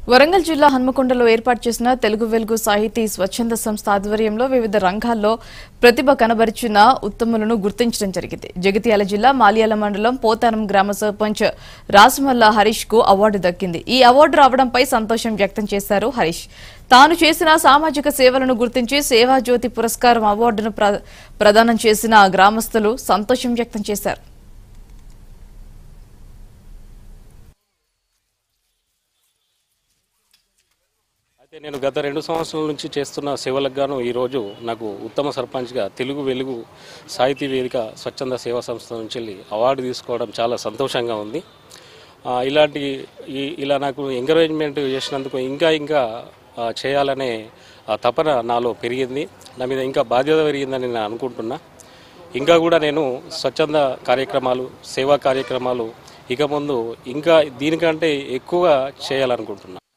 వరంగల్ జిల్లా హన్మకొండలో ఏర్పాటు చేసిన తెలుగు వెలుగు సాహితీ స్వచ్ఛంద సంస్థ ఆధ్వర్యంలో వివిధ రంగాల్లో ప్రతిభ కనబరిచిన ఉత్తములను గుర్తించడం జరిగింది. జగిత్యాల జిల్లా మాల్యాల మండలం పోతారం గ్రామ సర్పంచ్ రాసుమల్ల హరీష్ కు అవార్డు దక్కింది. ఈ అవార్డు రావడంపై సంతోషం వ్యక్తం చేశారు హరీష్. తాను చేసిన సామాజిక సేవలను గుర్తించి సేవా జ్యోతి పురస్కారం అవార్డును ప్రదానం చేసిన గ్రామస్తులు సంతోషం వ్యక్తం చేశారు. నేను గత 2 సంవత్సరాల నుంచి చేస్తున్న సేవలకు గాను ఈరోజు నాకు ఉత్తమ సర్పంచ్గా తెలుగు వెలుగు సాహితీ వేదిక స్వచ్ఛంద సేవా సంస్థ నుంచి అవార్డు తీసుకోవడం చాలా సంతోషంగా ఉంది. ఇలా నాకు ఎంకరేజ్మెంట్ చేసినందుకు ఇంకా చేయాలనే తపన నాలో పెరిగింది. నా మీద ఇంకా బాధ్యత పెరిగిందని నేను అనుకుంటున్నా. ఇంకా కూడా నేను స్వచ్ఛంద కార్యక్రమాలు, సేవా కార్యక్రమాలు ఇక ముందు ఇంకా దీనికంటే ఎక్కువ చేయాలనుకుంటున్నా.